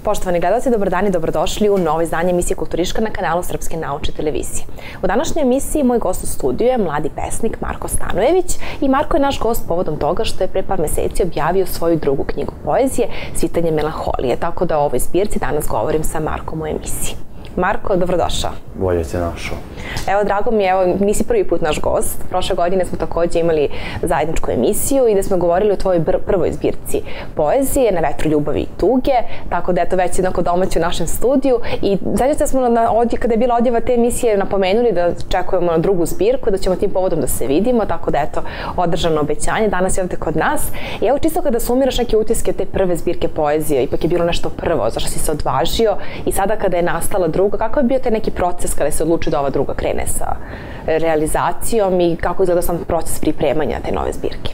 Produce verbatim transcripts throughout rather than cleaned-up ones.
Poštovani gledalci, dobar dan i dobrodošli u novo izdanje emisije Kulturiška na kanalu Srpske naučne televizije. U današnjoj emisiji moj gost u studiju je mladi pesnik Marko Stanojević i Marko je naš gost povodom toga što je pre par meseci objavio svoju drugu knjigu poezije Svitanje melanholije, tako da o ovoj zbirci danas govorim sa Markom u emisiji. Marko, dobrodošao. Bolje te našao. Evo, drago mi je, evo, nisi prvi put naš gost. Prošle godine smo takođe imali zajedničku emisiju i da smo govorili o tvojoj prvoj zbirci poezije, Na vetru ljubavi i tuge, tako da je to već jednako domaće u našem studiju. I zaista smo, na, kada je bila odjava te emisije, napomenuli da čekujemo na drugu zbirku, da ćemo tim povodom da se vidimo, tako da je to održano obećanje. Danas je ovde kod nas. I evo, čisto kada sumiraš neke utiske te prve zbirke poezije, ipak je bilo nešto prvo, zašto si se odvažio i sada kada je nastala druga, kako je bio taj neki proces kada se odlučio da ova druga krene sa realizacijom i kako izgleda sam proces pripremanja te nove zbirke?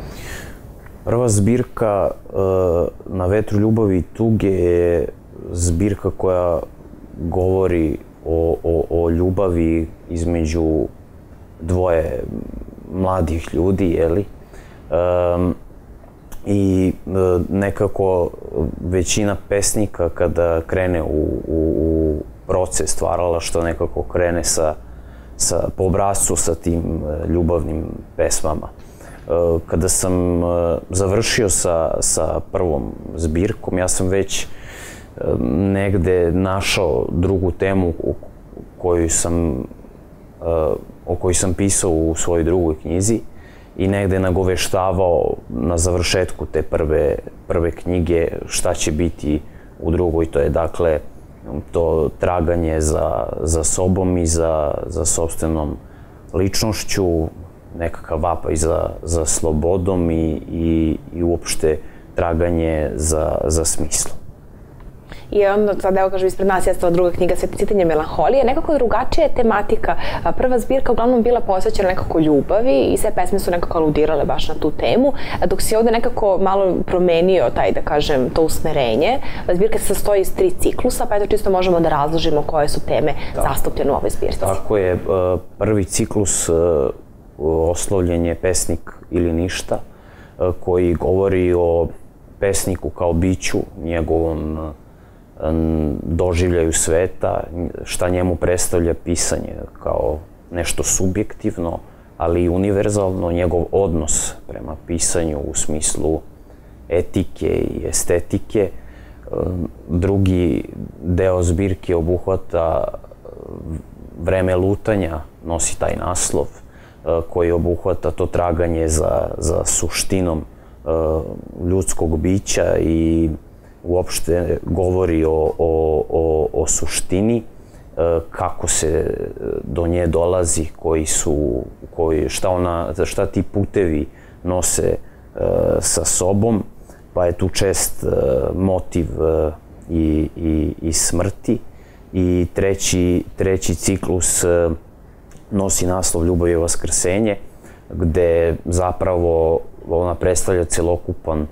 Prva zbirka Na vetru ljubavi i tuge je zbirka koja govori o, o, o ljubavi između dvoje mladih ljudi, jeli? Um, I nekako većina pesnika kada krene u, u, u proces stvaralaštva nekako krene sa, sa, po obrascu sa tim ljubavnim pesmama. Kada sam završio sa, sa prvom zbirkom, ja sam već negde našao drugu temu koju sam, o kojoj sam pisao u svojoj drugoj knjizi i negde nagoveštavao na završetku te prve, prve knjige šta će biti u drugoj. To je dakle to traganje za, za sobom i za, za sopstvenom ličnošću, nekakav vapaj za, za slobodom i, i, i uopšte traganje za, za smislom. I onda, sad evo kažem, ispred nas jeste ova druga knjiga Svitanje melanholije, nekako drugačija je tematika. Prva zbirka uglavnom bila posvećena nekako ljubavi i sve pesme su nekako aludirale baš na tu temu, dok si ovde nekako malo promenio taj, da kažem, to usmerenje. Zbirka se sastoji iz tri ciklusa, pa eto čisto možemo da razložimo koje su teme zastupljene u ovoj zbirci. Tako je, prvi ciklus oslovljen je Pesnik ili ništa, koji govori o pesniku kao biću, njegovom doživljaju sveta, šta njemu predstavlja pisanje kao nešto subjektivno, ali i univerzalno, njegov odnos prema pisanju u smislu etike i estetike. Drugi deo zbirke obuhvata Vreme lutanja, nosi taj naslov, koji obuhvata to traganje za, za suštinom ljudskog bića i uopšte govori o, o, o, o suštini, kako se do nje dolazi, koji su, koji, šta, ona, šta ti putevi nose sa sobom, pa je tu čest motiv i, i, i smrti. I treći, treći ciklus nosi naslov Ljubav je vaskrsenje, gde zapravo ona predstavlja celokupan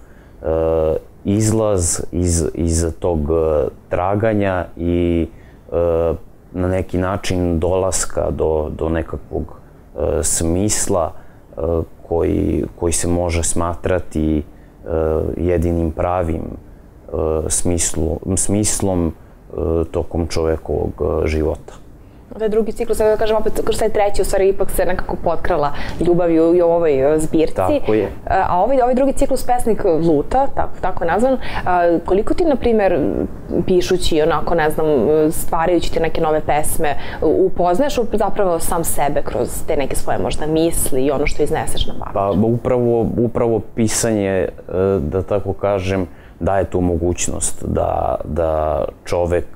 izlaz iz, iz tog traganja i na neki način dolaska do, do nekakvog smisla koji, koji se može smatrati jedinim pravim smislu, smislom tokom čovekovog života. Taj drugi ciklus, da kažem opet, kroz taj treći, u stvari ipak se nekako potkrala ljubav i u ovoj zbirci. Tako je. A ovaj, ovaj drugi ciklus Pesnik luta, tako, tako je nazvan, a, koliko ti, na primjer, pišući, onako, ne znam, stvarajući ti neke nove pesme, upoznaješ zapravo sam sebe kroz te neke svoje možda misli i ono što izneseš na papir? Pa upravo, upravo pisanje, da tako kažem, daje tu mogućnost da, da čovek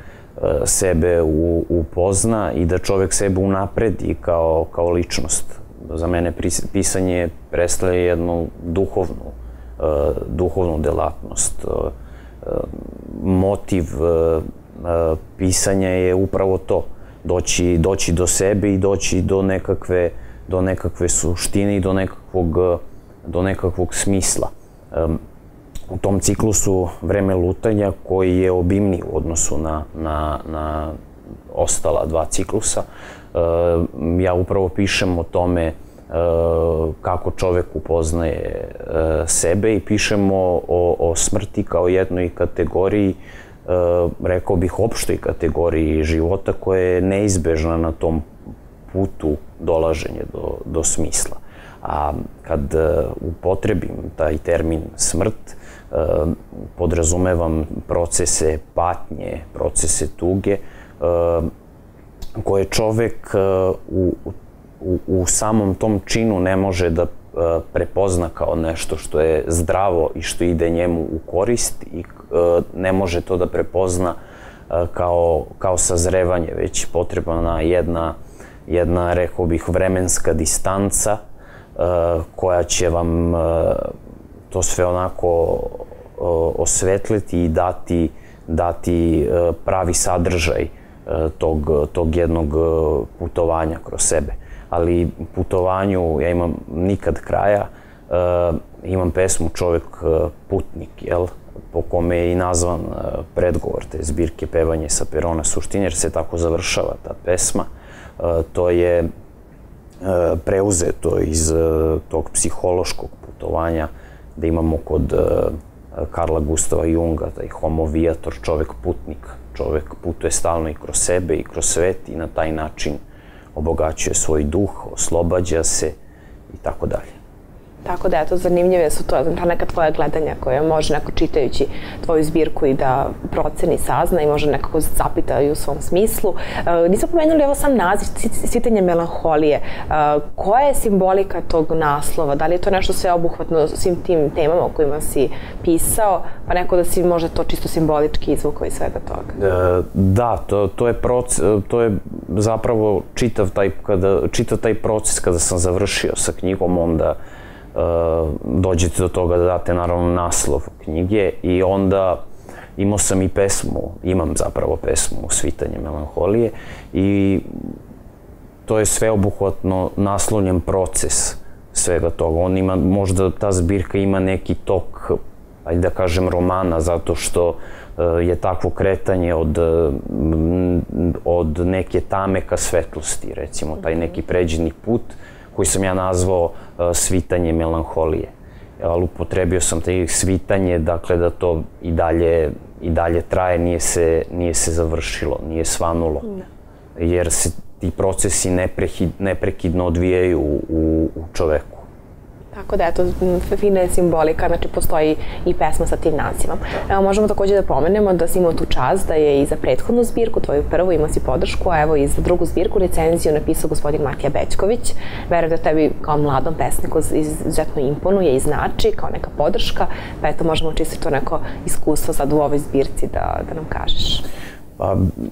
sebe upozna i da čovek sebe unapredi kao, kao ličnost. Za mene pisanje predstavlja jednu duhovnu, duhovnu delatnost. Motiv pisanja je upravo to. Doći, doći do sebe i doći do nekakve, do nekakve suštine i do nekakvog, do nekakvog smisla. U tom ciklusu Vreme lutanja, koji je obimniji u odnosu na, na, na ostala dva ciklusa, ja upravo pišem o tome kako čovek upoznaje sebe i pišemo o, o smrti kao jednoj kategoriji rekao bih, opštoj kategoriji života koja je neizbežna na tom putu dolaženja do, do smisla. A kad upotrebim taj termin smrt, podrazumevam procese patnje, procese tuge, koje čovek u, u, u samom tom činu ne može da prepozna kao nešto što je zdravo i što ide njemu u korist i ne može to da prepozna kao, kao sazrevanje, već potrebna jedna, jedna, rekao bih, vremenska distanca koja će vam to sve onako osvetliti i dati, dati pravi sadržaj tog, tog jednog putovanja kroz sebe. Ali putovanju ja imam nikad kraja, imam pesmu Čovek putnik, jel? Po kome je i nazvan predgovor te zbirke Pevanje sa perona suštine, jer se tako završava ta pesma. To je preuzeto iz tog psihološkog putovanja da imamo kod Karla Gustava Junga, taj homo viator, čovek putnik. Čovek putuje stalno i kroz sebe i kroz svet i na taj način obogaćuje svoj duh, oslobađa se i tako dalje. Tako da, eto, zanimljive su to, ta neka tvoja gledanja koja može neko čitajući tvoju zbirku i da proceni, sazna i može nekako zapita i u svom smislu. E, nismo pomenuli ovo sam naziv, Svitanje melanholije. E, koja je simbolika tog naslova? Da li je to nešto sveobuhvatno svim tim temama o kojima si pisao, pa neko da si možda to čisto simbolički izvukao iz svega toga? E, da, to, to, je proces, to je zapravo čitav taj, kada, čitav taj proces kada sam završio sa knjigom, onda dođete do toga da date naravno naslov knjige i onda imao sam i pesmu, imam zapravo pesmu Svitanje melanholije i to je sveobuhvatno naslonjen proces svega toga. On ima, možda ta zbirka ima neki tok, ajde da kažem, romana, zato što je takvo kretanje od, od neke tame ka svetlosti, recimo, taj neki pređeni put koji sam ja nazvao svitanje melanholije. Ali upotrebio sam taj svitanje, dakle da to i dalje, i dalje traje, nije se, nije se završilo, nije svanulo. Jer se ti procesi neprekidno odvijaju u, u čoveku. Tako da, eto, fina je simbolika, znači postoji i pesma sa tim nazivom. Evo, možemo takođe da pomenemo da si imao tu čast da je i za prethodnu zbirku, tvoju prvu, imao si podršku, a evo i za drugu zbirku recenziju napisao gospodin Matija Bećković. Verujem da tebi kao mladom pesniku izuzetno imponuje i znači kao neka podrška, pa eto, možemo čisto to neko iskustvo sad u ovoj zbirci da, da nam kažeš. Pa,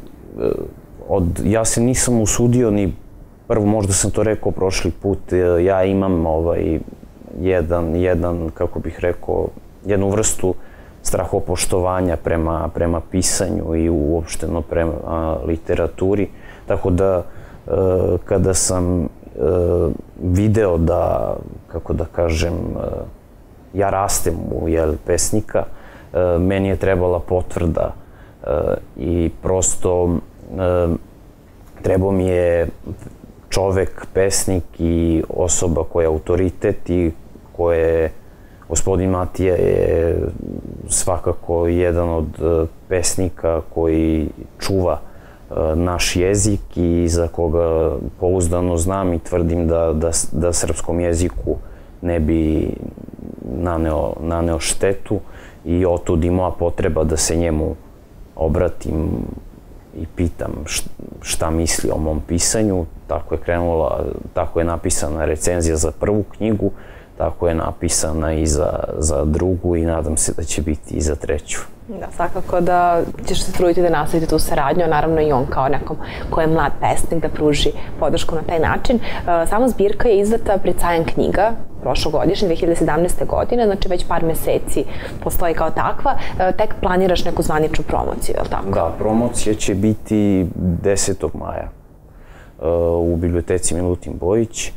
od, ja se nisam usudio ni, prvo možda sam to rekao prošli put, ja imam ovaj, jedan, jedan, kako bih rekao, jednu vrstu strahopoštovanja prema, prema pisanju i uopšteno prema a, literaturi. Tako da, e, kada sam e, video da, kako da kažem, e, ja rastem u jel, pesnika, e, meni je trebala potvrda e, i prosto e, trebao mi je čovek, pesnik i osoba koja je autoritet i koje gospodin Matija je svakako jedan od pesnika koji čuva naš jezik i za koga pouzdano znam i tvrdim da, da, da srpskom jeziku ne bi naneo, naneo štetu i otud i moja potreba da se njemu obratim i pitam šta misli o mom pisanju. Tako je krenula, tako je napisana recenzija za prvu knjigu, tako je napisana i za, za drugu i nadam se da će biti i za treću. Da, svakako da ćeš se truditi da nastavite tu saradnju, a naravno i on kao nekom ko je mlad pesnik da pruži podršku na taj način. Sama zbirka je izdata pred sajam knjiga, prošlogodišnje, dve hiljade sedamnaeste. godine, znači već par meseci postoji kao takva. Tek planiraš neku zvaničnu promociju, je li tako? Da, promocija će biti desetog maja u biblioteci Milutin Bojić.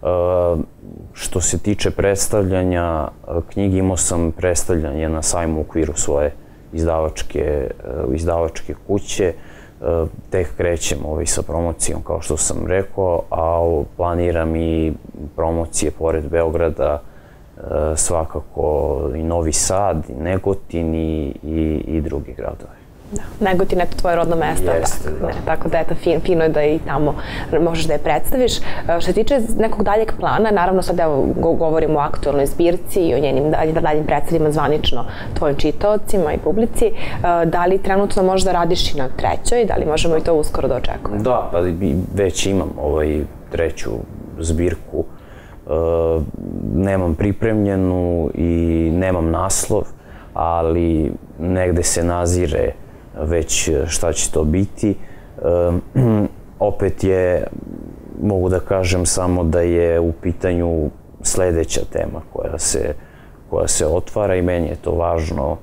Što se tiče predstavljanja knjige, imao sam predstavljanje na sajmu u okviru svoje izdavačke, izdavačke kuće. Tek krećem ovaj sa promocijom, kao što sam rekao, a planiram i promocije pored Beograda, svakako i Novi Sad, i Negotin i, i, i drugi gradovi. Da, Negotin je to tvoje rodno mesto. Jeste, tako, da. Ne, tako da eto, fin, fino je da i tamo možeš da je predstaviš. Što se tiče nekog daljeg plana, naravno sad evo govorimo o aktualnoj zbirci i o njenim daljim, daljim predstavima zvanično tvojim čitaocima i publici. Da li trenutno možeš da radiš i na trećoj? Da li možemo i to uskoro da očekujemo? Da, pa već imam ovaj treću zbirku. Nemam pripremljenu i nemam naslov, ali negde se nazire već šta će to biti. Opet je, mogu da kažem samo da je u pitanju sledeća tema koja se, koja se otvara i meni je to važno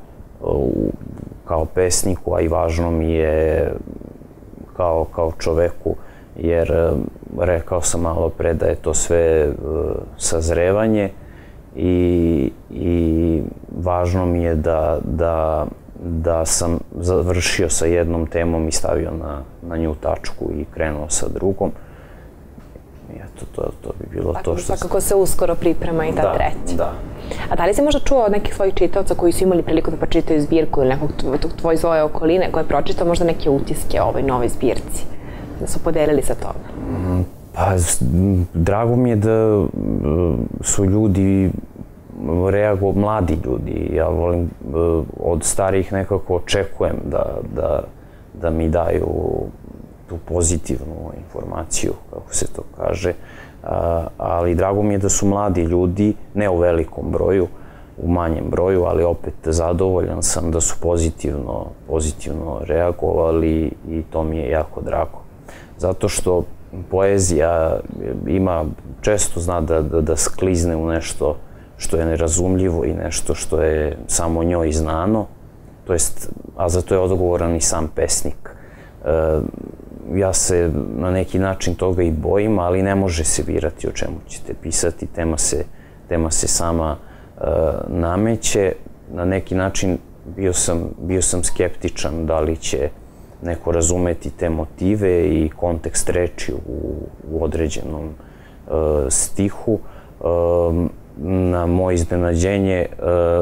kao pesniku, a i važno mi je kao, kao čoveku, jer rekao sam malo pre da je to sve sazrevanje i, i važno mi je da, da, da sam završio sa jednom temom i stavio na, na nju tačku i krenuo sa drugom. I eto, to, to bi bilo Tako, to što... Svakako se uskoro priprema i ta da, treća. Da. A da li si možda čuo od nekih svojih čitaoca koji su imali priliku da pročitaju zbirku ili nekog tvoje svoje okoline koje je pročitao možda neke utiske o ovoj novoj zbirci? Da su podelili sa tobom? Pa, drago mi je da su ljudi reago, mladi ljudi. Ja volim, od starijih nekako očekujem da, da, da mi daju tu pozitivnu informaciju, kako se to kaže. A, ali drago mi je da su mladi ljudi, ne u velikom broju, u manjem broju, ali opet zadovoljan sam da su pozitivno, pozitivno reagovali i to mi je jako drago. Zato što poezija ima, često zna da, da, da sklizne u nešto što je nerazumljivo i nešto što je samo njoj znano, to jest, a za to je odgovoran i sam pesnik. E, ja se na neki način toga i bojim, ali ne može se birati o čemu ćete pisati, tema se, tema se sama e, nameće. Na neki način bio sam, bio sam skeptičan da li će neko razumeti te motive i kontekst reči u, u određenom e, stihu. E, na moje iznenađenje, e,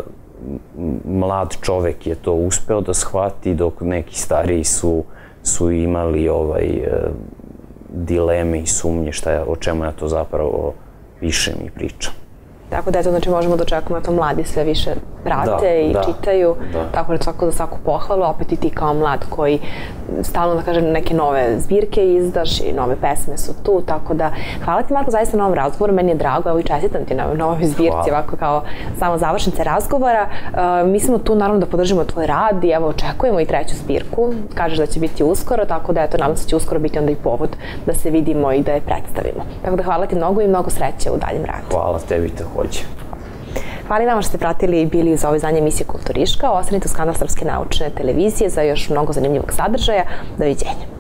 mlad čovek je to uspeo da shvati, dok neki stariji su, su imali ovaj, e, dileme i sumnje šta je, o čemu ja to zapravo pišem i pričam. Tako da eto, znači možemo da očekujemo da to mladi sve više prate da, i da, čitaju, da. Tako da svako za svaku pohvalu, opet i ti kao mlad koji stalno, da kažem, neke nove zbirke izdaš i nove pesme su tu, tako da hvala ti Marko zaista na ovom razgovoru, meni je drago, evo i čestitam ti na novoj zbirci, hvala. Ovako kao samo završnice razgovora. Uh, mi smo tu naravno da podržimo tvoj rad i evo očekujemo i treću zbirku, kažeš da će biti uskoro, tako da eto, nadam se da će uskoro biti onda i povod da se vidimo i da je predstavimo. Tako da hvala ti mnogo i mnogo sreće u daljem radu. Hvala tebi takođe. Hvala i vama što ste pratili i bili za ovo izdanje emisije Kulturiška. Ostanite uz kanal Srpske naučne televizije za još mnogo zanimljivog sadržaja. Doviđenja.